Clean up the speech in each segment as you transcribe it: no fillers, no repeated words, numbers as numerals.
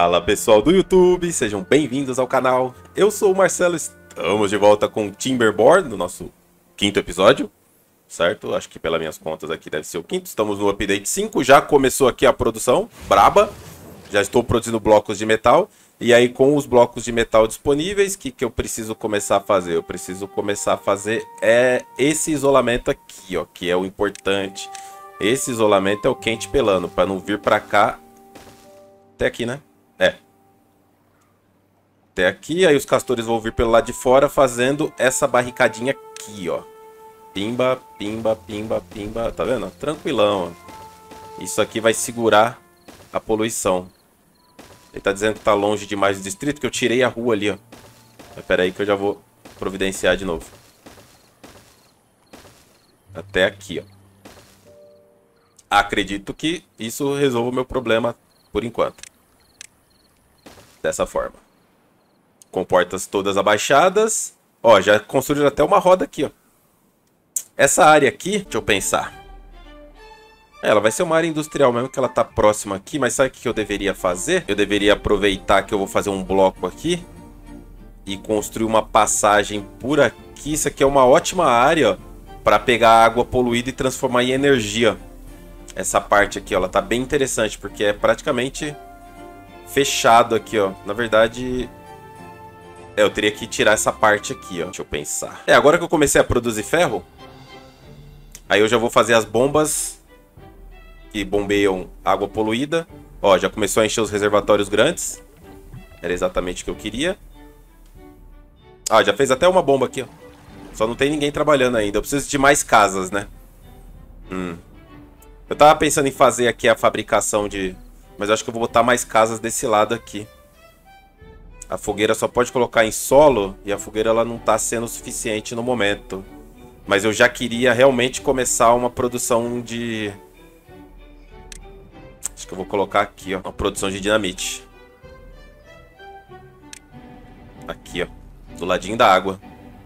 Fala pessoal do YouTube, sejam bem-vindos ao canal. Eu sou o Marcelo, estamos de volta com Timberborn no nosso quinto episódio, certo? Acho que pelas minhas contas aqui deve ser o quinto. Estamos no update 5, já começou aqui a produção, braba. Já estou produzindo blocos de metal. E aí com os blocos de metal disponíveis, o que eu preciso começar a fazer? Eu preciso começar a fazer esse isolamento aqui, ó, que é o importante. Esse isolamento é o quente pelando, para não vir para cá. Até aqui, né? Até aqui, aí os castores vão vir pelo lado de fora fazendo essa barricadinha aqui, ó. Pimba, pimba, pimba, pimba. Tá vendo? Tranquilão, ó. Isso aqui vai segurar a poluição. Ele tá dizendo que tá longe demais do distrito, que eu tirei a rua ali, ó. Mas pera aí que eu já vou providenciar de novo. Até aqui, ó. Acredito que isso resolva o meu problema por enquanto. Dessa forma. Com portas todas abaixadas. Ó, já construíram até uma roda aqui, ó. Essa área aqui, deixa eu pensar. Ela vai ser uma área industrial mesmo, que ela tá próxima aqui. Mas sabe o que eu deveria fazer? Eu deveria aproveitar que eu vou fazer um bloco aqui e construir uma passagem por aqui. Isso aqui é uma ótima área, ó, para pegar água poluída e transformar em energia. Essa parte aqui, ó, ela tá bem interessante, porque é praticamente fechado aqui, ó. Na verdade, eu teria que tirar essa parte aqui, ó. Deixa eu pensar. Agora que eu comecei a produzir ferro, aí eu já vou fazer as bombas que bombeiam água poluída. Ó, já começou a encher os reservatórios grandes. Era exatamente o que eu queria. Ah, já fez até uma bomba aqui, ó. Só não tem ninguém trabalhando ainda. Eu preciso de mais casas, né? Eu tava pensando em fazer aqui a fabricação de... Mas eu acho que eu vou botar mais casas desse lado aqui. A fogueira só pode colocar em solo. E a fogueira ela não tá sendo suficiente no momento. Mas eu já queria realmente começar uma produção de... Acho que eu vou colocar aqui, ó. Uma produção de dinamite. Aqui, ó. Do ladinho da água.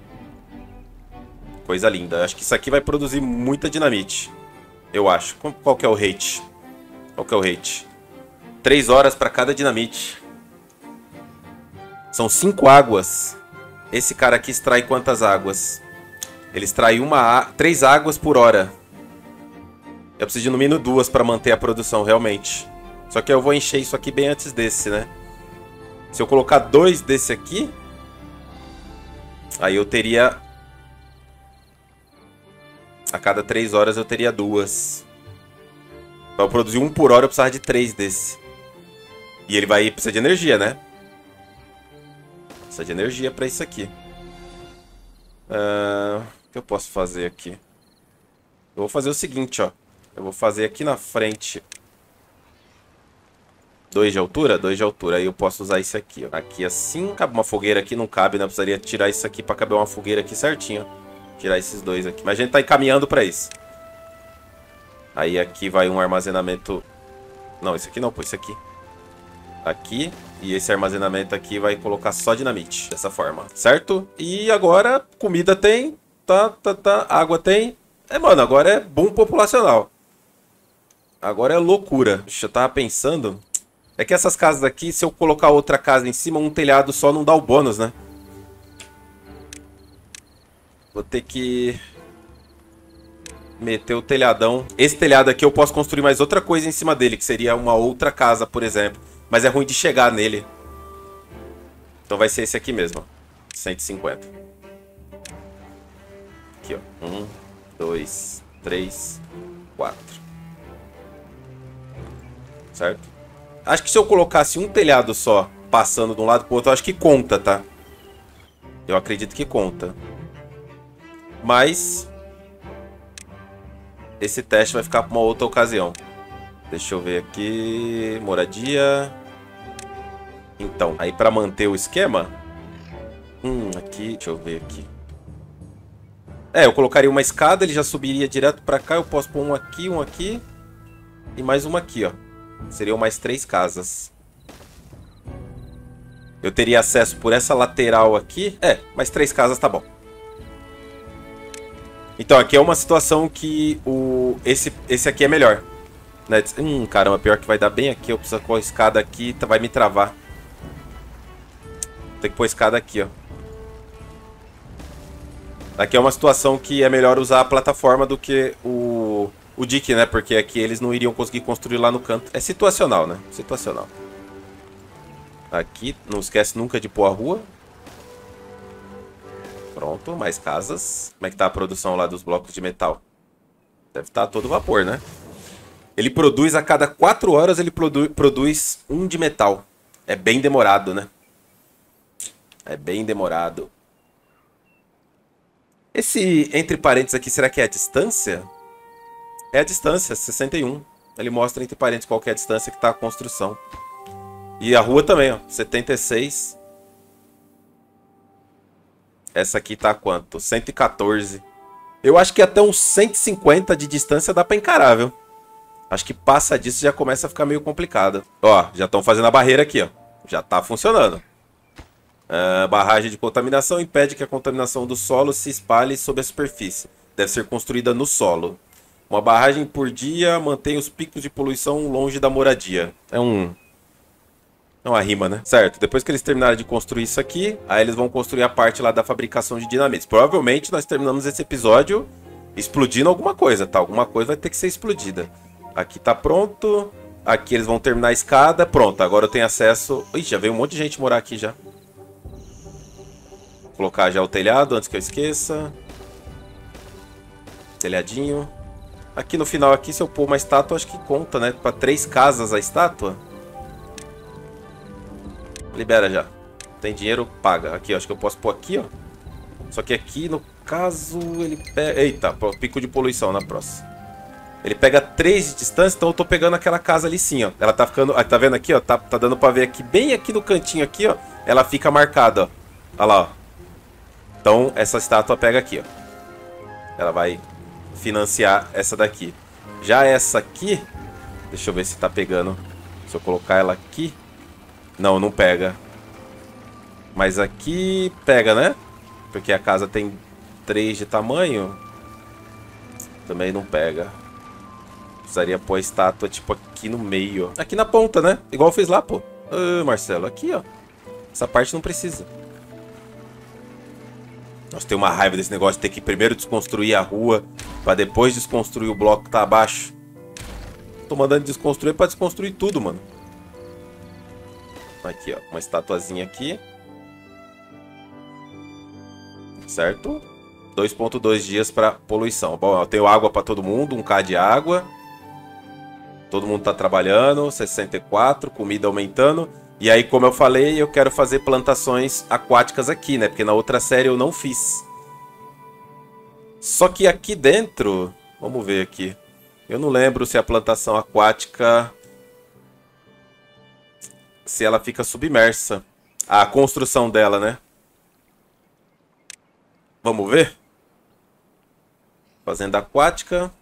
Coisa linda. Acho que isso aqui vai produzir muita dinamite. Eu acho. Qual que é o rate? Qual que é o rate? 3 horas para cada dinamite. São 5 águas. Esse cara aqui extrai quantas águas? Ele extrai 3 águas por hora. Eu preciso de no mínimo 2 para manter a produção, realmente. Só que eu vou encher isso aqui bem antes desse, né? Se eu colocar 2 desse aqui, aí eu teria... A cada 3 horas eu teria 2. Para eu produzir 1 por hora eu precisava de 3 desse. E ele vai precisar de energia, né? Precisa de energia para isso aqui. O que eu posso fazer aqui? Eu vou fazer o seguinte, ó. Eu vou fazer aqui na frente 2 de altura? 2 de altura. Aí eu posso usar isso aqui, ó. Aqui assim. Cabe uma fogueira aqui? Não cabe, né? Eu precisaria tirar isso aqui para caber uma fogueira aqui certinho, ó. Tirar esses 2 aqui. Mas a gente tá encaminhando para isso. Aí aqui vai um armazenamento... Não, esse aqui não, pô, esse aqui. Aqui. E esse armazenamento aqui vai colocar só dinamite. Dessa forma, certo? E agora, comida tem. Água tem. Mano, agora é boom populacional. Agora é loucura. Deixa eu tava pensando... É que essas casas aqui, se eu colocar outra casa em cima, um telhado só não dá o bônus, né? Vou ter que meter o telhadão. Esse telhado aqui eu posso construir mais outra coisa em cima dele, que seria uma outra casa, por exemplo. Mas é ruim de chegar nele. Então vai ser esse aqui mesmo, ó. 150. Aqui, ó. 1, 2, 3, 4. Certo? Acho que se eu colocasse um telhado só, passando de um lado pro outro, eu acho que conta, tá? Eu acredito que conta. Mas esse teste vai ficar para uma outra ocasião. Deixa eu ver aqui. Moradia. Então, aí para manter o esquema. Aqui, deixa eu ver aqui. Eu colocaria uma escada, ele já subiria direto para cá. Eu posso pôr um aqui e mais uma aqui, ó. Seriam mais 3 casas. Eu teria acesso por essa lateral aqui. Mais 3 casas tá bom. Então, aqui é uma situação que esse aqui é melhor. Né? Caramba, pior que vai dar bem aqui. Eu preciso pôr a escada aqui, vai me travar. Tem que pôr a escada aqui, ó. Aqui é uma situação que é melhor usar a plataforma do que o dique, né? Porque aqui eles não iriam conseguir construir lá no canto. É situacional, né? Situacional. Aqui, não esquece nunca de pôr a rua. Pronto, mais casas. Como é que tá a produção lá dos blocos de metal? Deve estar a todo vapor, né? Ele produz a cada 4 horas, ele produz um de metal. É bem demorado, né? É bem demorado. Esse entre parênteses aqui, será que é a distância? É a distância, 61. Ele mostra entre parênteses qual que é a distância que está a construção. E a rua também, ó, 76. Essa aqui tá a quanto? 114. Eu acho que até uns 150 de distância dá pra encarar, viu? Acho que passa disso já começa a ficar meio complicado. Ó, já estão fazendo a barreira aqui, ó. Já tá funcionando. Barragem de contaminação impede que a contaminação do solo se espalhe sobre a superfície. Deve ser construída no solo. Uma barragem por dia mantém os picos de poluição longe da moradia. É uma rima, né? Certo, depois que eles terminarem de construir isso aqui, aí eles vão construir a parte lá da fabricação de dinamites. Provavelmente nós terminamos esse episódio explodindo alguma coisa, tá? Alguma coisa vai ter que ser explodida. Aqui tá pronto. Aqui eles vão terminar a escada. Pronto, agora eu tenho acesso... Ih, já veio um monte de gente morar aqui já. Vou colocar já o telhado antes que eu esqueça. Telhadinho. Aqui no final, aqui, se eu pôr uma estátua, acho que conta, né? Pra 3 casas a estátua. Libera já. Tem dinheiro, paga. Aqui, acho que eu posso pôr aqui, ó. Só que aqui, no caso, ele pega... Eita, pico de poluição na próxima. Ele pega 3 de distância, então eu tô pegando aquela casa ali sim, ó. Ela tá ficando... Tá vendo aqui, ó? Tá dando pra ver aqui, bem aqui no cantinho aqui, ó. Ela fica marcada, ó. Olha lá, ó. Então, essa estátua pega aqui, ó. Ela vai financiar essa daqui. Já essa aqui... Deixa eu ver se tá pegando. Se eu colocar ela aqui... Não, não pega. Mas aqui pega, né? Porque a casa tem 3 de tamanho. Também não pega. Precisaria pôr a estátua, tipo, aqui no meio. Aqui na ponta, né? Igual eu fiz lá, pô. Marcelo, aqui, ó. Essa parte não precisa. Nossa, tem uma raiva desse negócio de ter que primeiro desconstruir a rua pra depois desconstruir o bloco que tá abaixo. Tô mandando desconstruir pra desconstruir tudo, mano. Aqui, ó. Uma estatuazinha aqui. Certo? 2.2 dias pra poluição. Bom, eu tenho água pra todo mundo. 1k de água. Todo mundo tá trabalhando. 64. Comida aumentando. E aí, como eu falei, eu quero fazer plantações aquáticas aqui, né? Porque na outra série eu não fiz. Só que aqui dentro... Vamos ver aqui. Eu não lembro se a plantação aquática... Se ela fica submersa. A construção dela, né? Vamos ver? Fazenda aquática.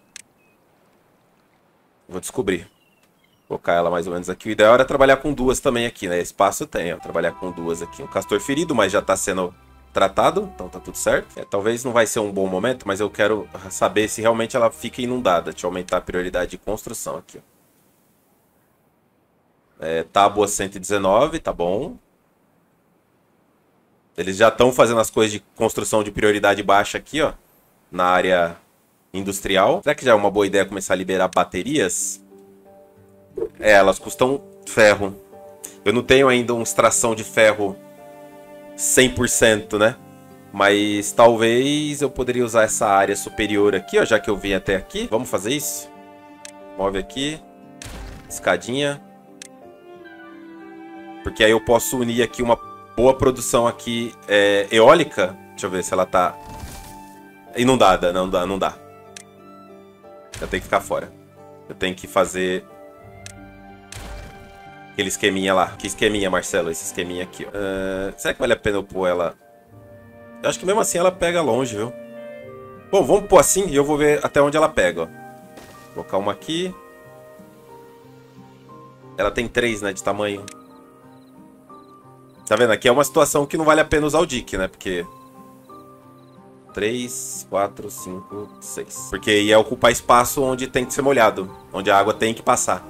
Vou descobrir. Vou colocar ela mais ou menos aqui. O ideal era trabalhar com 2 também aqui, né? Espaço tem, ó. Trabalhar com 2 aqui. Um castor ferido, mas já tá sendo tratado. Então tá tudo certo. Talvez não vai ser um bom momento, mas eu quero saber se realmente ela fica inundada. Deixa eu aumentar a prioridade de construção aqui, ó. Tábua 119, tá bom. Eles já estão fazendo as coisas de construção de prioridade baixa aqui, ó. Na área industrial. Será que já é uma boa ideia começar a liberar baterias? Elas custam ferro. Eu não tenho ainda uma extração de ferro 100%, né? Mas talvez eu poderia usar essa área superior aqui, ó. Já que eu vim até aqui. Vamos fazer isso? Move aqui. Escadinha. Porque aí eu posso unir aqui uma boa produção aqui eólica. Deixa eu ver se ela tá inundada. Não dá, não dá. Eu tenho que ficar fora. Eu tenho que fazer aquele esqueminha lá. Que esqueminha, Marcelo? Esse esqueminha aqui, ó. Será que vale a pena eu pôr ela? Eu acho que mesmo assim ela pega longe, viu? Bom, vamos pôr assim e eu vou ver até onde ela pega, ó. Vou colocar uma aqui. Ela tem 3, né, de tamanho. Tá vendo? Aqui é uma situação que não vale a pena usar o dique, né? Porque 3, 4, 5, 6. Porque ia ocupar espaço onde tem que ser molhado. Onde a água tem que passar.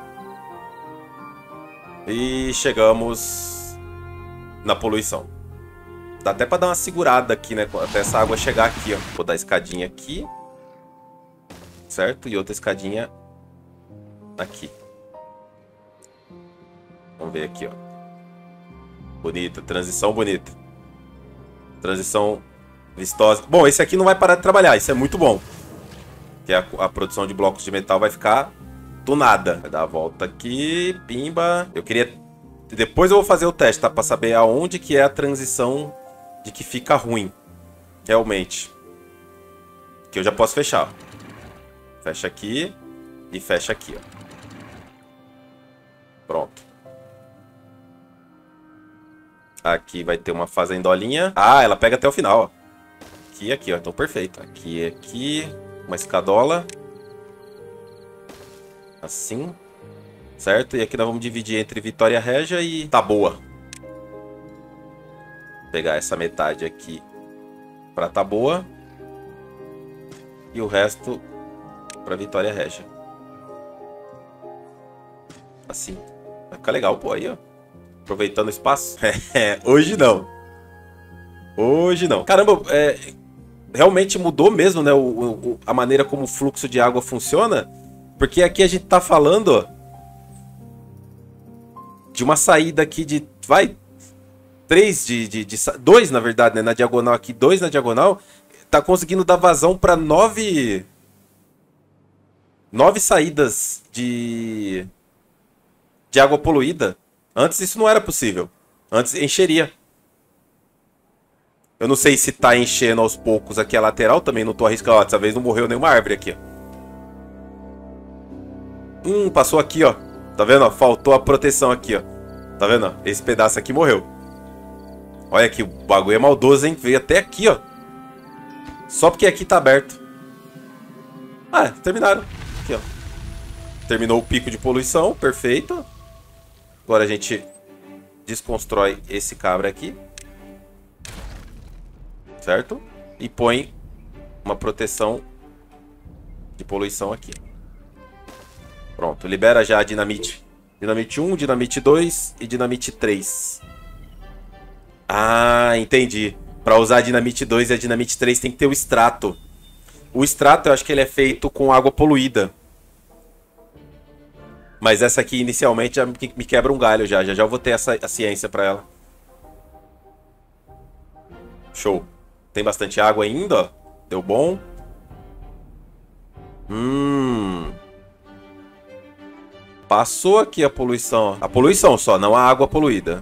E chegamos na poluição. Dá até pra dar uma segurada aqui, né? Até essa água chegar aqui, ó. Vou dar escadinha aqui. Certo? E outra escadinha aqui. Vamos ver aqui, ó. Bonita, transição bonita. Transição vistosa. Bom, esse aqui não vai parar de trabalhar, isso é muito bom. Porque a produção de blocos de metal vai ficar do nada. Vai dar a volta aqui, pimba. Eu queria... Depois eu vou fazer o teste, tá? Pra saber aonde que é a transição de que fica ruim. Realmente. Que eu já posso fechar, ó. Fecha aqui e fecha aqui, ó. Pronto. Aqui vai ter uma fazendolinha. Ah, ela pega até o final, ó. Aqui e aqui, ó. Então, perfeito. Aqui e aqui. Uma escadola. Assim. Certo? E aqui nós vamos dividir entre Vitória Régia e Taboa. Vou pegar essa metade aqui pra Taboa. E o resto pra Vitória Régia. Assim. Vai ficar legal, pô, aí, ó. Aproveitando o espaço. Hoje não. Hoje não. Caramba, realmente mudou mesmo, né? A maneira como o fluxo de água funciona. Porque aqui a gente tá falando, ó, de uma saída aqui de... Vai... 2, na verdade, né? Na diagonal aqui. 2 na diagonal. Tá conseguindo dar vazão pra 9 saídas de água poluída. Antes isso não era possível. Antes encheria. Eu não sei se tá enchendo aos poucos aqui a lateral. Também não tô arriscando. Ó, dessa vez não morreu nenhuma árvore aqui, ó. Passou aqui, ó. Tá vendo? Ó? Faltou a proteção aqui, ó. Tá vendo? Ó? Esse pedaço aqui morreu. Olha aqui, o bagulho é maldoso, hein? Veio até aqui, ó. Só porque aqui tá aberto. Ah, terminaram. Aqui, ó. Terminou o pico de poluição, perfeito. Agora a gente desconstrói esse cabra aqui. Certo? E põe uma proteção de poluição aqui. Pronto, libera já a dinamite. Dinamite 1, dinamite 2 e dinamite 3. Ah, entendi. Para usar a dinamite 2 e a dinamite 3 tem que ter o extrato. O extrato eu acho que ele é feito com água poluída. Mas essa aqui inicialmente já me quebra um galho já. Já eu vou ter a ciência para ela. Show. Tem bastante água ainda, ó. Deu bom. Passou aqui a poluição. A poluição só, não a água poluída.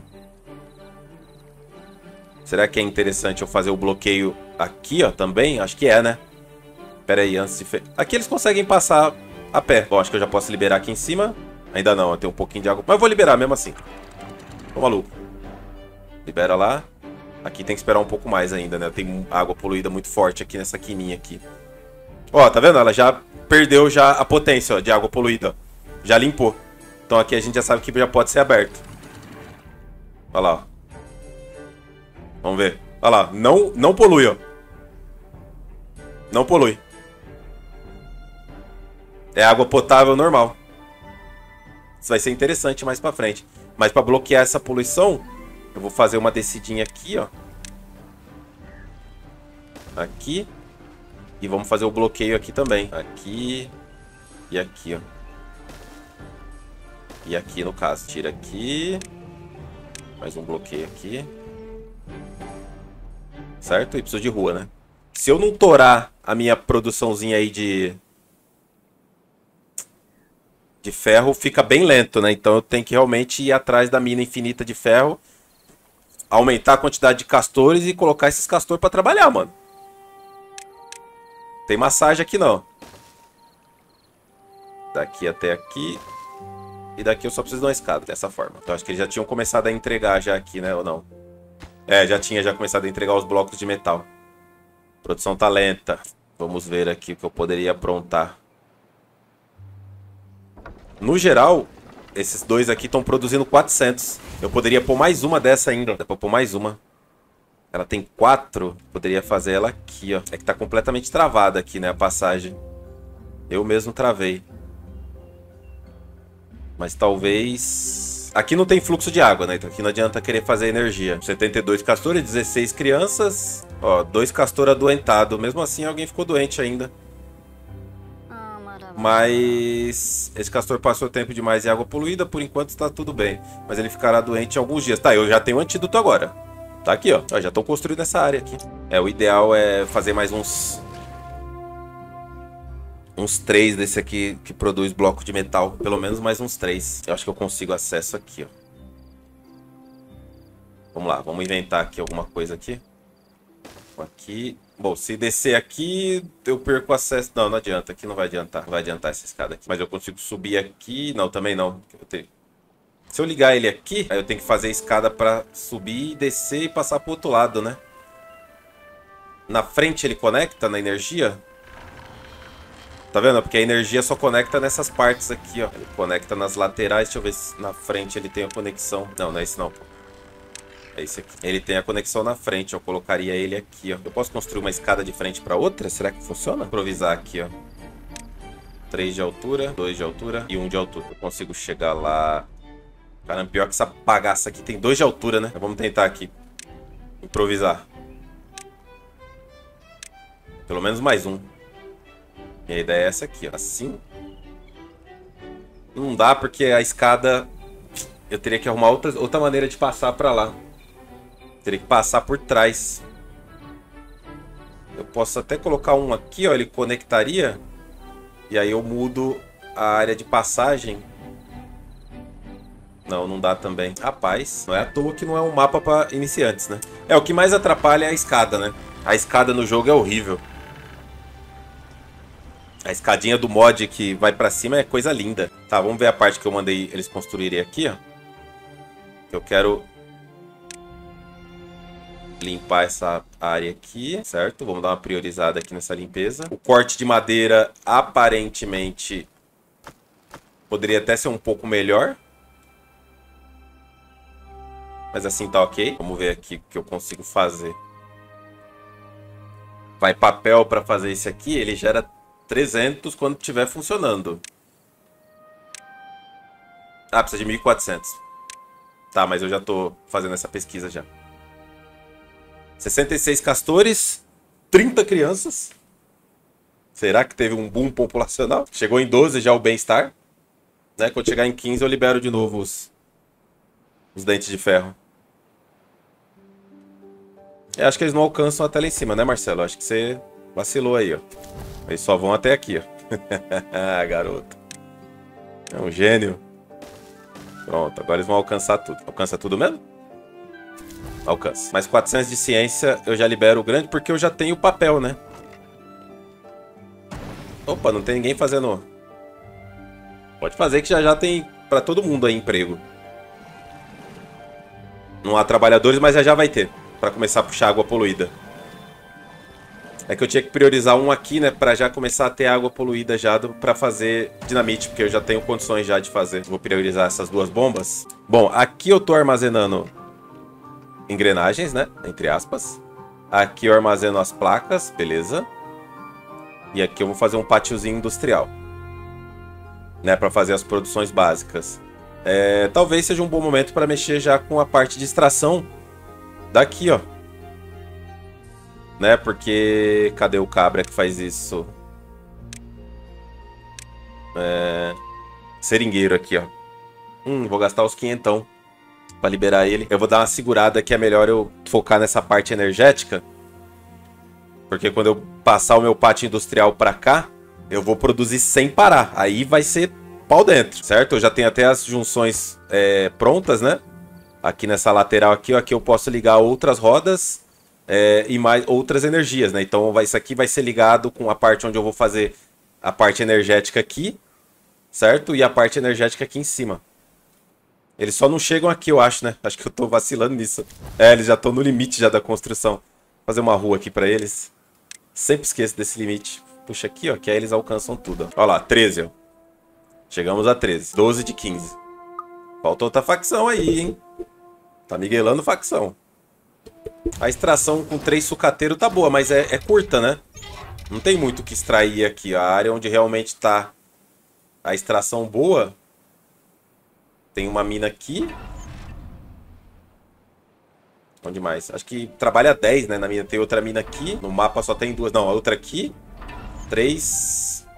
Será que é interessante eu fazer o bloqueio aqui, ó, também? Acho que é, né? Pera aí, antes de... Aqui eles conseguem passar a pé. Bom, acho que eu já posso liberar aqui em cima. Ainda não, eu tenho um pouquinho de água. Mas eu vou liberar mesmo assim. Tô maluco. Libera lá. Aqui tem que esperar um pouco mais ainda, né? Tem água poluída muito forte aqui nessa quininha aqui. Ó, tá vendo? Ela já perdeu já a potência, ó, de água poluída. Já limpou. Então aqui a gente já sabe que já pode ser aberto. Olha lá, ó. Vamos ver. Olha lá. Não polui, ó. Não polui. É água potável normal. Isso vai ser interessante mais pra frente. Mas pra bloquear essa poluição, eu vou fazer uma descidinha aqui, ó. Aqui. E vamos fazer o bloqueio aqui também. Aqui. E aqui, ó. E aqui, no caso. Tira aqui. Mais um bloqueio aqui. Certo? E preciso de rua, né? Se eu não torar a minha produçãozinha aí de ferro, fica bem lento, né? Então eu tenho que realmente ir atrás da mina infinita de ferro. Aumentar a quantidade de castores e colocar esses castores pra trabalhar, mano. Tem massagem aqui não. Daqui até aqui. E daqui eu só preciso de uma escada, dessa forma. Então acho que eles já tinham começado a entregar já aqui, né? Ou não? É, já tinha começado a entregar os blocos de metal. A produção tá lenta. Vamos ver aqui o que eu poderia aprontar. No geral, esses dois aqui estão produzindo 400. Eu poderia pôr mais uma dessa ainda. Dá pra pôr mais uma. Ela tem 4. Poderia fazer ela aqui, ó. É que tá completamente travada aqui, né, a passagem. Eu mesmo travei. Mas talvez... Aqui não tem fluxo de água, né? Então aqui não adianta querer fazer energia. 72 castores, 16 crianças. Ó, 2 castores adoentados. Mesmo assim, alguém ficou doente ainda. Mas esse castor passou tempo demais em água poluída. Por enquanto está tudo bem. Mas ele ficará doente em alguns dias. Tá, eu já tenho um antídoto agora. Tá aqui, ó. Já estão construindo essa área aqui. É, o ideal é fazer mais uns 3 desse aqui que produz bloco de metal. Pelo menos mais uns 3. Eu acho que eu consigo acesso aqui, ó. Vamos lá, vamos inventar aqui alguma coisa aqui. Aqui. Bom, se descer aqui, eu perco acesso. Não, não adianta. Aqui não vai adiantar. Não vai adiantar essa escada aqui. Mas eu consigo subir aqui. Não, também não. Se eu ligar ele aqui, aí eu tenho que fazer a escada pra subir, descer e passar pro outro lado, né? Na frente ele conecta na energia. Tá vendo? Porque a energia só conecta nessas partes aqui, ó. Ele conecta nas laterais. Deixa eu ver se na frente ele tem a conexão. Não, não é esse não, pô. É esse aqui. Ele tem a conexão na frente. Eu colocaria ele aqui, ó. Eu posso construir uma escada de frente pra outra? Será que funciona? Improvisar aqui, ó. 3 de altura, 2 de altura e 1 de altura. Eu consigo chegar lá. Caramba, pior que essa bagaça aqui tem 2 de altura, né? Vamos tentar aqui. Improvisar. Pelo menos mais um. E a ideia é essa aqui, ó. Assim. Não dá porque a escada... Eu teria que arrumar outra maneira de passar pra lá. Teria que passar por trás. Eu posso até colocar um aqui, ó. Ele conectaria. E aí eu mudo a área de passagem. Não, não dá também. Rapaz, não é à toa que não é um mapa pra iniciantes, né? É, o que mais atrapalha é a escada, né? A escada no jogo é horrível. A escadinha do mod que vai pra cima é coisa linda. Tá, vamos ver a parte que eu mandei eles construírem aqui, ó. Eu quero limpar essa área aqui, certo? Vamos dar uma priorizada aqui nessa limpeza. O corte de madeira, aparentemente, poderia até ser um pouco melhor. Mas assim tá ok. Vamos ver aqui o que eu consigo fazer. Vai papel para fazer isso aqui. Ele gera 300 quando estiver funcionando. Ah, precisa de 1400. Tá, mas eu já tô fazendo essa pesquisa já. 66 castores. 30 crianças. Será que teve um boom populacional? Chegou em 12 já o bem-estar. Né? Quando chegar em 15 eu libero de novo os dentes de ferro. Eu acho que eles não alcançam até lá em cima, né, Marcelo? Acho que você vacilou aí, ó. Eles só vão até aqui, ó. Garoto. É um gênio. Pronto, agora eles vão alcançar tudo. Alcança tudo mesmo? Alcança. Mais 400 de ciência eu já libero o grande porque eu já tenho o papel, né? Opa, não tem ninguém fazendo... Pode fazer que já tem pra todo mundo aí emprego. Não há trabalhadores, mas já vai ter. Pra começar a puxar água poluída. É que eu tinha que priorizar um aqui, né? Pra já começar a ter água poluída já pra fazer dinamite. Porque eu já tenho condições já de fazer. Vou priorizar essas 2 bombas. Bom, aqui eu tô armazenando engrenagens, né? Entre aspas. Aqui eu armazeno as placas, beleza. E aqui eu vou fazer um pátiozinho industrial. Né? Pra fazer as produções básicas. Talvez seja um bom momento pra mexer já com a parte de extração. Daqui, ó. Né? Porque... Cadê o cabra que faz isso? Seringueiro aqui, ó. Vou gastar os 500 pra liberar ele. Eu vou dar uma segurada que é melhor eu focar nessa parte energética. Porque quando eu passar o meu pátio industrial pra cá, eu vou produzir sem parar. Aí vai ser pau dentro, certo? Eu já tenho até as junções prontas, né? Aqui nessa lateral aqui, ó, aqui eu posso ligar outras rodas e mais outras energias, né? Então isso aqui vai ser ligado com a parte onde eu vou fazer a parte energética aqui, certo? E a parte energética aqui em cima. Eles só não chegam aqui, eu acho, né? Acho que eu tô vacilando nisso. Eles já estão no limite já da construção. Vou fazer uma rua aqui pra eles. Sempre esqueço desse limite. Puxa aqui, ó, que aí eles alcançam tudo. Ó lá, 13, ó. Chegamos a 13. 12 de 15. Falta outra facção aí, hein? Tá miguelando facção. A extração com 3 sucateiros tá boa, mas é curta, né? Não tem muito o que extrair aqui. A área onde realmente tá a extração boa. Tem uma mina aqui. Onde mais? Acho que trabalha 10, né? Na mina tem outra mina aqui. No mapa só tem 2. Não, a outra aqui. 3.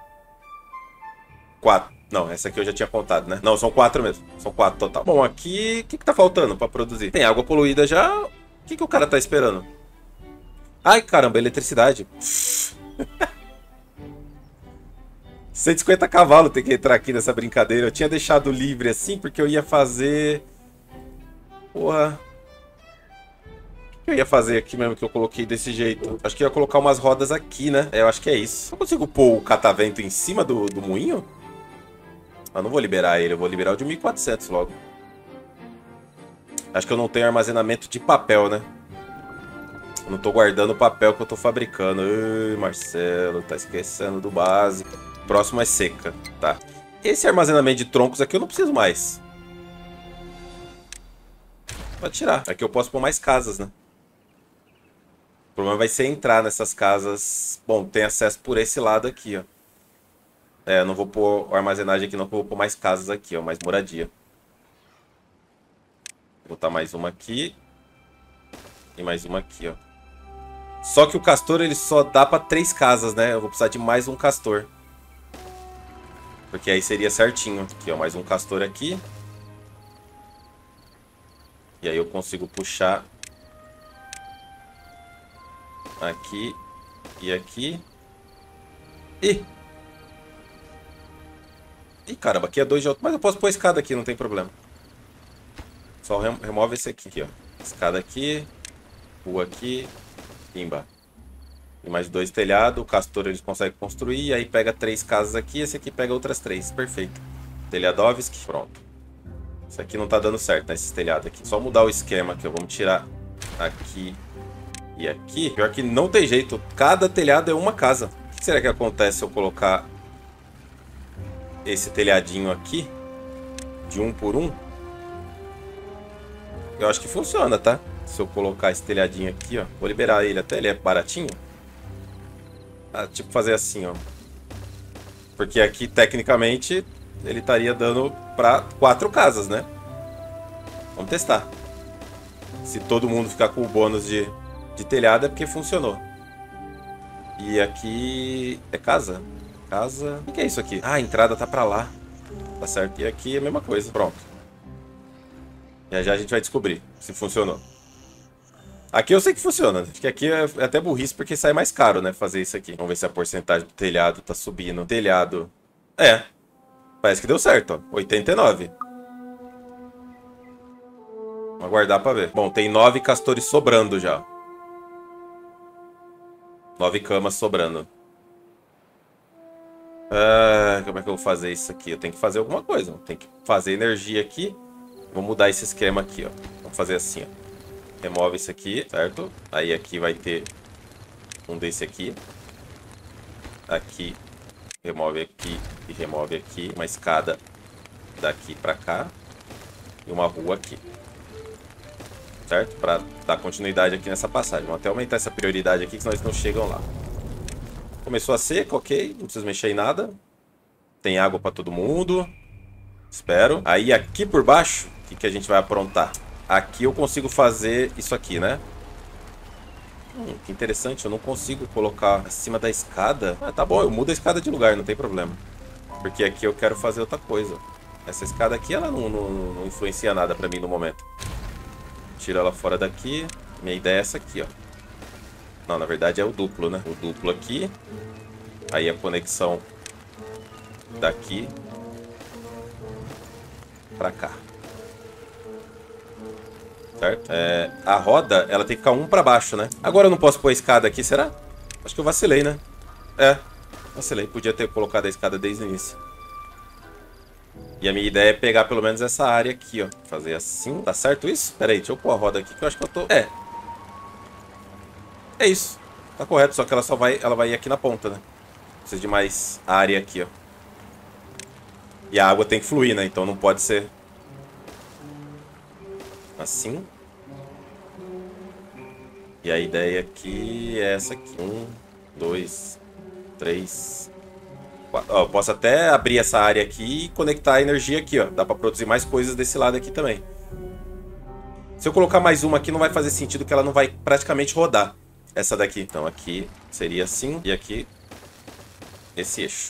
4. Não, essa aqui eu já tinha contado, né? Não, são 4 mesmo. São 4 total. Bom, aqui... O que tá faltando pra produzir? Tem água poluída já. O que o cara tá esperando? Ai, caramba, eletricidade. 150 cavalos tem que entrar aqui nessa brincadeira. Eu tinha deixado livre assim porque eu ia fazer... Porra... O que eu ia fazer aqui mesmo que eu coloquei desse jeito? Acho que eu ia colocar umas rodas aqui, né? É, eu acho que é isso. Eu consigo pôr o catavento em cima do moinho? Eu não vou liberar ele, eu vou liberar o de 1400 logo. Acho que eu não tenho armazenamento de papel, né? Eu não tô guardando o papel que eu tô fabricando. Ai, Marcelo, tá esquecendo do básico. Próximo é seca, tá. Esse armazenamento de troncos aqui eu não preciso mais. Pode tirar. Aqui eu posso pôr mais casas, né? O problema vai ser entrar nessas casas. Bom, tem acesso por esse lado aqui, ó. É, eu não vou pôr armazenagem aqui não, porque eu vou pôr mais casas aqui, ó. Mais moradia. Vou botar mais uma aqui. E mais uma aqui, ó. Só que o castor, ele só dá pra 3 casas, né? Eu vou precisar de mais um castor. Porque aí seria certinho. Aqui, ó. Mais um castor aqui. E aí eu consigo puxar... Aqui. E aqui. Ih! Ih, caramba, aqui é 2 de altura. Mas eu posso pôr a escada aqui, não tem problema. Só remove esse aqui, ó. Escada aqui. Rua aqui. Pimba. E mais 2 telhados. O castor eles conseguem construir. E aí pega 3 casas aqui. Esse aqui pega outras 3. Perfeito. Telhadovski. Pronto. Isso aqui não tá dando certo, né? Esses telhados aqui. Só mudar o esquema aqui, ó. Vamos tirar aqui e aqui. Pior que não tem jeito. Cada telhado é uma casa. O que será que acontece se eu colocar esse telhadinho aqui de 1 por 1? Eu acho que funciona, tá? Se eu colocar esse telhadinho aqui, ó. Vou liberar ele até, ele é baratinho. Ah, tipo fazer assim, ó. Porque aqui, tecnicamente, ele estaria dando pra 4 casas, né? Vamos testar. Se todo mundo ficar com o bônus de telhado é porque funcionou. E aqui é casa? Casa... O que é isso aqui? Ah, a entrada tá pra lá. Tá certo. E aqui é a mesma coisa. Pronto. Já já a gente vai descobrir se funcionou. Aqui eu sei que funciona. Acho que aqui é até burrice porque sai mais caro, né? Fazer isso aqui. Vamos ver se a porcentagem do telhado tá subindo. Telhado... É. Parece que deu certo, ó. 89. Vamos aguardar pra ver. Bom, tem 9 castores sobrando já. 9 camas sobrando. Ah, como é que eu vou fazer isso aqui? Eu tenho que fazer alguma coisa. Tem que fazer energia aqui. Vou mudar esse esquema aqui, ó. Vamos fazer assim, ó. Remove isso aqui, certo? Aí aqui vai ter um desse aqui. Aqui. Remove aqui e remove aqui. Uma escada daqui pra cá. E uma rua aqui. Certo? Pra dar continuidade aqui nessa passagem. Vamos até aumentar essa prioridade aqui, que senão eles não chegam lá. Começou a seca, ok. Não preciso mexer em nada. Tem água pra todo mundo. Espero. Aí aqui por baixo, o que a gente vai aprontar? Aqui eu consigo fazer isso aqui, né? Que interessante, eu não consigo colocar acima da escada. Ah, tá bom, eu mudo a escada de lugar, não tem problema. Porque aqui eu quero fazer outra coisa. Essa escada aqui, ela não influencia nada pra mim no momento. Tira ela fora daqui. Minha ideia é essa aqui, ó. Não, na verdade é o duplo, né? O duplo aqui. Aí a conexão daqui pra cá. Certo? A roda, ela tem que ficar um pra baixo, né? Agora eu não posso pôr a escada aqui, será? Acho que eu vacilei, né? Vacilei. Podia ter colocado a escada desde o início. E a minha ideia é pegar pelo menos essa área aqui, ó. Fazer assim. Tá certo isso? Pera aí, deixa eu pôr a roda aqui que eu acho que eu tô... É isso. Tá correto, só que ela vai ir aqui na ponta, né? Precisa de mais área aqui, ó. E a água tem que fluir, né? Então não pode ser... Assim. E a ideia aqui é essa aqui. 1, 2, 3, 4. Ó, eu posso até abrir essa área aqui e conectar a energia aqui, ó. Dá pra produzir mais coisas desse lado aqui também. Se eu colocar mais uma aqui, não vai fazer sentido, que ela não vai praticamente rodar. Essa daqui. Então aqui seria assim. E aqui, esse eixo.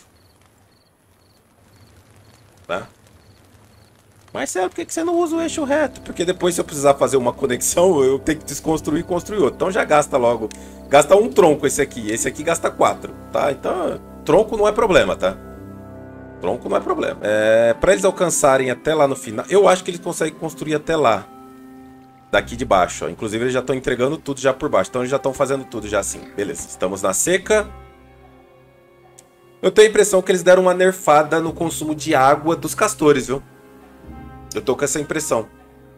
Tá? Marcelo, por que você não usa o eixo reto? Porque depois, se eu precisar fazer uma conexão, eu tenho que desconstruir e construir outro. Então já gasta logo. Gasta um tronco esse aqui. Esse aqui gasta 4, tá? Então, tronco não é problema, tá? Tronco não é problema. Pra eles alcançarem até lá no final... Eu acho que eles conseguem construir até lá. Daqui de baixo, ó. Inclusive, eles já estão entregando tudo já por baixo. Então, eles já estão fazendo tudo já assim. Beleza. Estamos na seca. Eu tenho a impressão que eles deram uma nerfada no consumo de água dos castores, viu? Eu tô com essa impressão.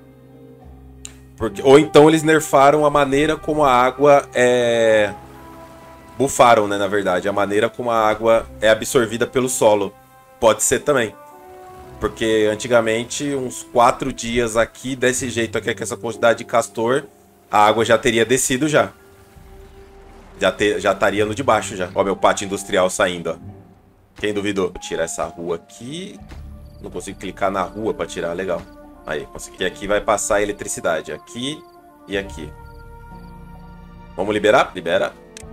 Ou então eles nerfaram a maneira como a água é... Bufaram, né, na verdade. A maneira como a água é absorvida pelo solo. Pode ser também. Porque antigamente, uns 4 dias aqui, desse jeito aqui, com essa quantidade de castor, a água já teria descido já. Já estaria no de baixo já. Ó, meu pátio industrial saindo, ó. Quem duvidou? Vou tirar essa rua aqui... Não consigo clicar na rua para tirar, legal. Aí, consegui. E aqui vai passar a eletricidade. Aqui e aqui. Vamos liberar? Libera.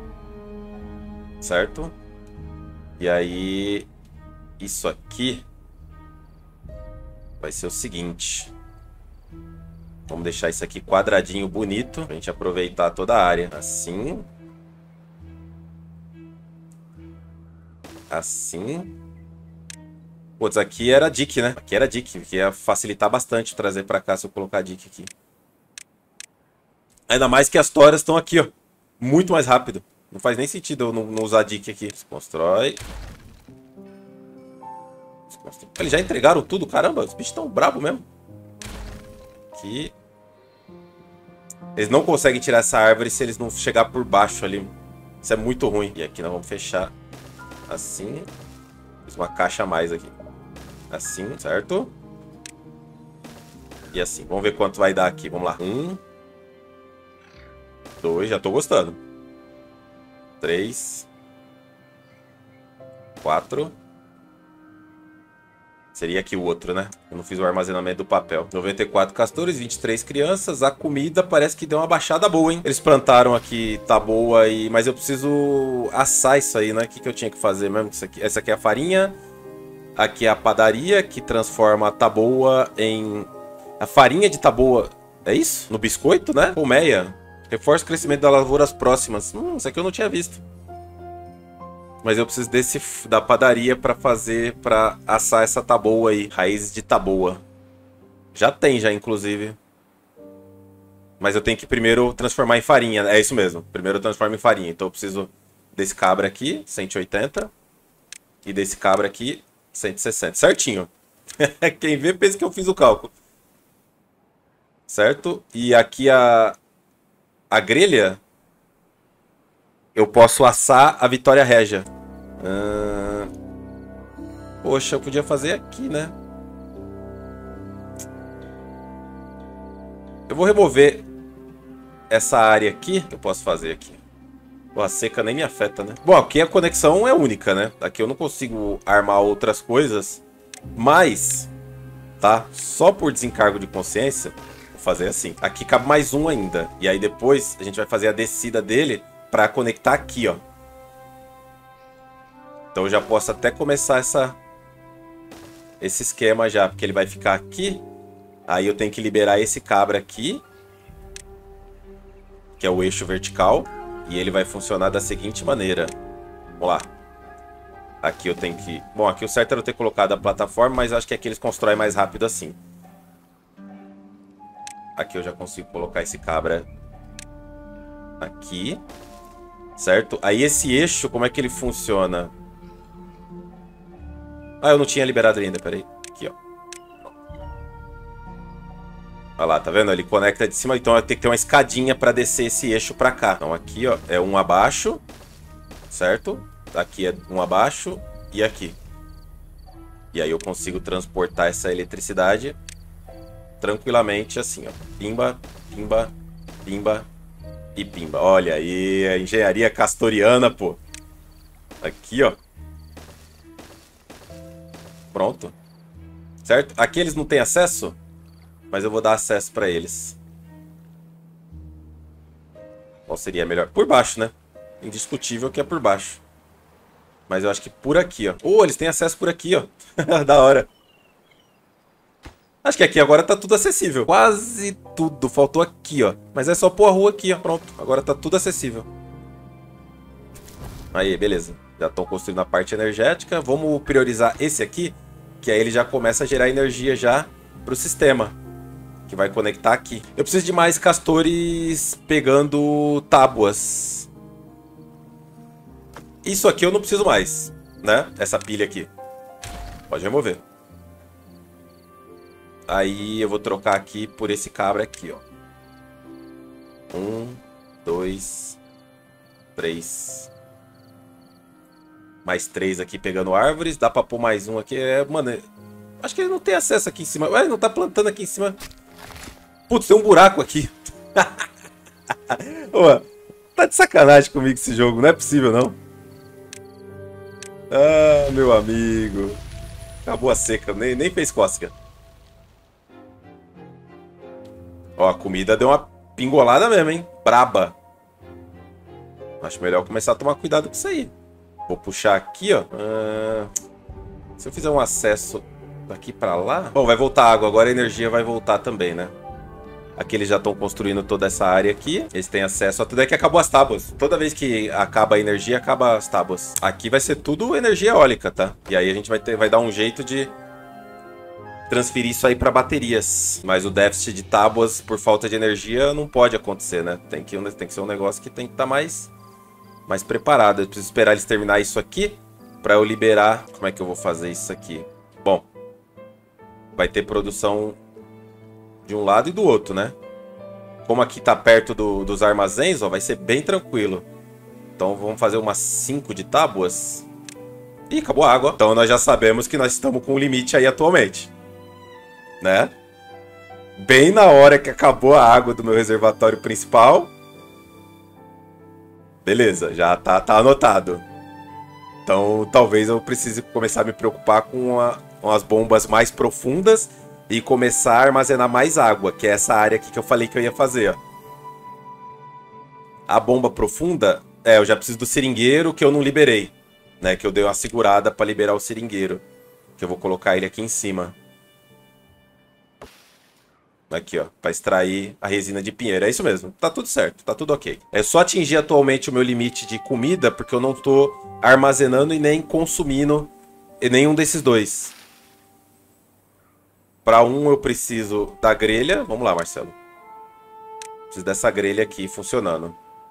Certo? E aí... Isso aqui... Vai ser o seguinte. Vamos deixar isso aqui quadradinho, bonito. Pra gente aproveitar toda a área. Assim. Assim... Putz, aqui era dick, né? Aqui era dick, que ia facilitar bastante trazer pra cá se eu colocar dick aqui. Ainda mais que as toras estão aqui, ó. Muito mais rápido. Não faz nem sentido eu não usar dick aqui. Desconstrói. Desconstrói. Eles já entregaram tudo? Caramba, os bichos estão bravos mesmo. Aqui. Eles não conseguem tirar essa árvore se eles não chegar por baixo ali. Isso é muito ruim. E aqui nós vamos fechar assim. Fiz uma caixa a mais aqui. Assim, certo? E assim, vamos ver quanto vai dar aqui. Vamos lá. 1, 2, já tô gostando. 3, 4. Seria aqui o outro, né? Eu não fiz o armazenamento do papel. 94 castores, 23 crianças. A comida parece que deu uma baixada boa, hein? Eles plantaram aqui, tá boa, mas eu preciso assar isso aí, né? O que eu tinha que fazer mesmo? Essa aqui é a farinha. Aqui é a padaria, que transforma a taboa em... A farinha de taboa, é isso? No biscoito, né? Colmeia. Reforça o crescimento das lavouras próximas. Isso aqui eu não tinha visto. Mas eu preciso da padaria para assar essa taboa aí. Raízes de taboa. Já tem, inclusive. Mas eu tenho que primeiro transformar em farinha. É isso mesmo. Primeiro eu transformo em farinha. Então eu preciso desse cabra aqui, 180. E desse cabra aqui, 160. Certinho. Quem vê pensa que eu fiz o cálculo. Certo? E aqui a grelha... Eu posso assar a Vitória Régia. Poxa, eu podia fazer aqui, né? Eu vou remover essa área aqui. Que eu posso fazer aqui. Pô, a seca nem me afeta, né? Bom, aqui a conexão é única, né? Aqui eu não consigo armar outras coisas. Mas, tá? Só por desencargo de consciência, vou fazer assim. Aqui cabe mais um ainda. E aí depois a gente vai fazer a descida dele para conectar aqui, ó. Então eu já posso até começar esse esquema já, porque ele vai ficar aqui. Aí eu tenho que liberar esse cabra aqui, que é o eixo vertical, e ele vai funcionar da seguinte maneira. Vamos lá. Aqui eu tenho que... Bom, aqui o certo era eu ter colocado a plataforma, mas acho que aqui eles constroem mais rápido assim. Aqui eu já consigo colocar esse cabra aqui. Certo? Aí esse eixo, como é que ele funciona? Ah, eu não tinha liberado ainda, peraí. Aqui, ó. Olha lá, tá vendo? Ele conecta de cima, então vai ter que ter uma escadinha para descer esse eixo para cá. Então aqui, ó, é um abaixo, certo? Aqui é um abaixo e aqui. E aí eu consigo transportar essa eletricidade tranquilamente assim, ó. Pimba, pimba, pimba, E pimba. Olha aí, a engenharia castoriana, pô. Aqui, ó. Pronto. Certo? Aqui eles não têm acesso, mas eu vou dar acesso pra eles. Qual seria melhor? Por baixo, né? Indiscutível que é por baixo. Mas eu acho que por aqui, ó. Oh, eles têm acesso por aqui, ó. Da hora. Acho que aqui agora tá tudo acessível. Quase tudo. Faltou aqui, ó. Mas é só pôr a rua aqui, ó. Pronto. Agora tá tudo acessível. Aí, beleza. Já estão construindo a parte energética. Vamos priorizar esse aqui, que aí ele já começa a gerar energia já pro sistema, que vai conectar aqui. Eu preciso de mais castores pegando tábuas. Isso aqui eu não preciso mais, né? Essa pilha aqui. Pode remover. Aí eu vou trocar aqui por esse cabra aqui, ó. 1, 2, 3. Mais 3 aqui pegando árvores. Dá pra pôr mais um aqui. Mano, acho que ele não tem acesso aqui em cima. Ué, ele não tá plantando aqui em cima. Putz, tem um buraco aqui. Ué, tá de sacanagem comigo esse jogo. Não é possível, não. Ah, meu amigo. Acabou a seca. Nem fez cócega. Ó, a comida deu uma pingolada mesmo, hein? Braba. Acho melhor começar a tomar cuidado com isso aí. Vou puxar aqui, ó. Se eu fizer um acesso daqui pra lá... Bom, vai voltar água. Agora a energia vai voltar também, né? Aqui eles já estão construindo toda essa área aqui. Eles têm acesso a tudo. É que acabou as tábuas. Toda vez que acaba a energia, acaba as tábuas. Aqui vai ser tudo energia eólica, tá? E aí a gente vai dar um jeito de transferir isso aí para baterias. Mas o déficit de tábuas por falta de energia não pode acontecer, né? Tem que ser um negócio que tem que estar mais preparado. Eu preciso esperar eles terminar isso aqui para eu liberar. Como é que eu vou fazer isso aqui? Bom, vai ter produção de um lado e do outro, né? Como aqui tá perto dos armazéns, ó, vai ser bem tranquilo. Então vamos fazer umas 5 de tábuas. Ih, acabou a água. Então nós já sabemos que nós estamos com um limite aí atualmente, né? Bem na hora que acabou a água do meu reservatório principal. Beleza, já tá anotado. Então talvez eu precise começar a me preocupar com as bombas mais profundas e começar a armazenar mais água, que é essa área aqui que eu falei que eu ia fazer, ó. A bomba profunda, eu já preciso do seringueiro que eu não liberei, né? Que eu dei uma segurada para liberar o seringueiro, que eu vou colocar ele aqui em cima. Aqui, ó, para extrair a resina de pinheiro. É isso mesmo, tá tudo certo, tá tudo ok. É só atingir atualmente o meu limite de comida, porque eu não tô armazenando e nem consumindo nenhum desses dois. Para um eu preciso da grelha. Vamos lá, Marcelo. Preciso dessa grelha aqui funcionando.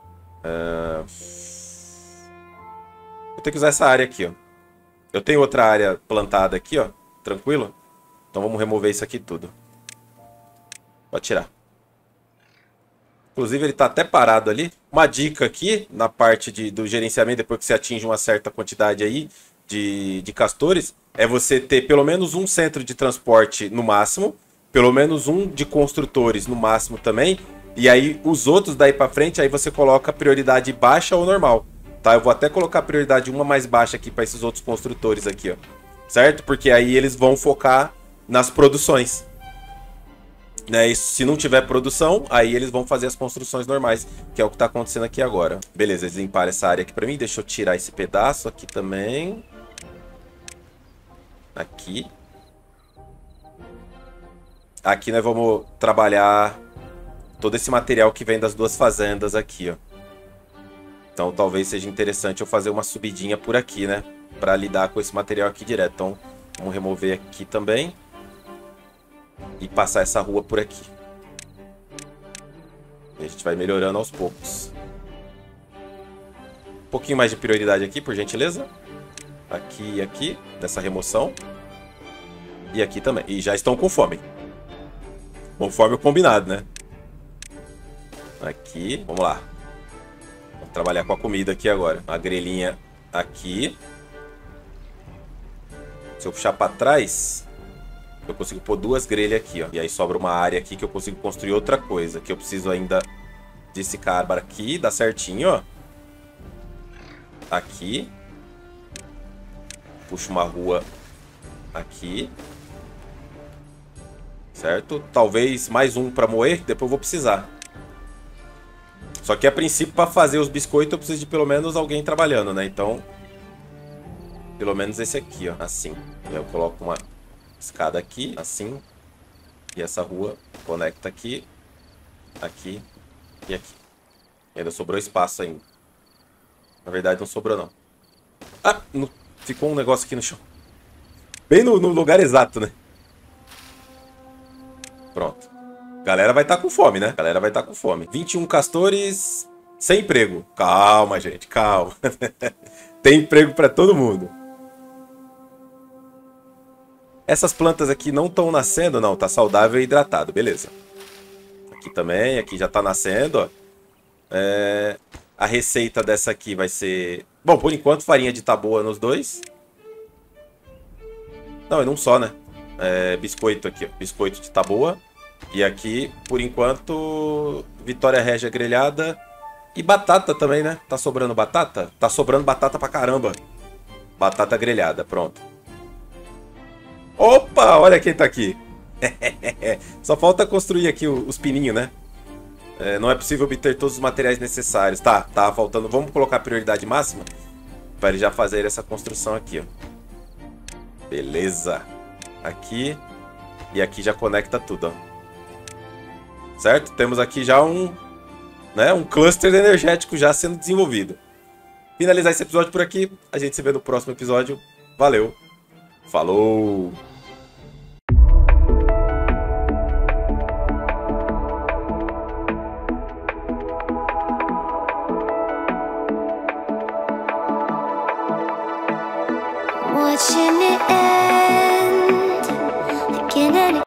Vou ter que usar essa área aqui, ó. Eu tenho outra área plantada aqui, ó. Tranquilo? Então vamos remover isso aqui tudo. Pode tirar. Inclusive ele tá até parado ali. Uma dica aqui na parte do gerenciamento, depois que você atinge uma certa quantidade aí de castores, é você ter pelo menos um centro de transporte no máximo, pelo menos um de construtores no máximo também, e aí os outros daí pra frente, aí você coloca prioridade baixa ou normal, tá? Eu vou até colocar a prioridade uma mais baixa aqui para esses outros construtores aqui, ó. Certo? Porque aí eles vão focar nas produções. Né? E se não tiver produção, aí eles vão fazer as construções normais, que é o que tá acontecendo aqui agora. Beleza, eles limparam essa área aqui pra mim. Deixa eu tirar esse pedaço aqui também. Aqui. Aqui nós vamos trabalhar todo esse material que vem das duas fazendas aqui, ó. Então talvez seja interessante eu fazer uma subidinha por aqui, né? Pra lidar com esse material aqui direto. Então vamos remover aqui também. E passar essa rua por aqui. E a gente vai melhorando aos poucos. Um pouquinho mais de prioridade aqui, por gentileza. Aqui e aqui, dessa remoção. E aqui também. E já estão com fome. Conforme o combinado, né? Aqui, vamos lá. Vamos trabalhar com a comida aqui agora. Uma grelhinha aqui. Se eu puxar para trás, eu consigo pôr duas grelhas aqui, ó. E aí sobra uma área aqui que eu consigo construir outra coisa. Que eu preciso ainda desse cara aqui, dá certinho, ó. Aqui. Puxa uma rua aqui. Certo? Talvez mais um pra moer, depois eu vou precisar. Só que a princípio, pra fazer os biscoitos, eu preciso de pelo menos alguém trabalhando, né? Então, pelo menos esse aqui, ó. Assim. Eu coloco uma escada aqui, assim. E essa rua conecta aqui, aqui e aqui. E ainda sobrou espaço ainda. Na verdade, não sobrou, não. Ah! Ficou um negócio aqui no chão. Bem no lugar exato, né? Pronto. Galera vai estar com fome, né? Galera vai estar com fome. 21 castores sem emprego. Calma, gente, calma. Tem emprego para todo mundo. Essas plantas aqui não estão nascendo, não. Tá saudável e hidratado, beleza. Aqui também, aqui já tá nascendo, ó. A receita dessa aqui vai ser... Bom, por enquanto, farinha de taboa nos dois. Não, é num só, né? Biscoito aqui, ó. Biscoito de taboa. E aqui, por enquanto, Vitória Régia grelhada. E batata também, né? Tá sobrando batata? Tá sobrando batata pra caramba. Batata grelhada, pronto. Opa, olha quem tá aqui. Só falta construir aqui os pininhos, né? Não é possível obter todos os materiais necessários. Tá faltando. Vamos colocar a prioridade máxima para ele já fazer essa construção aqui, ó. Beleza. Aqui. E aqui já conecta tudo, ó. Certo? Temos aqui já um cluster energético já sendo desenvolvido. Finalizar esse episódio por aqui. A gente se vê no próximo episódio. Valeu. Falou! Watching it end again and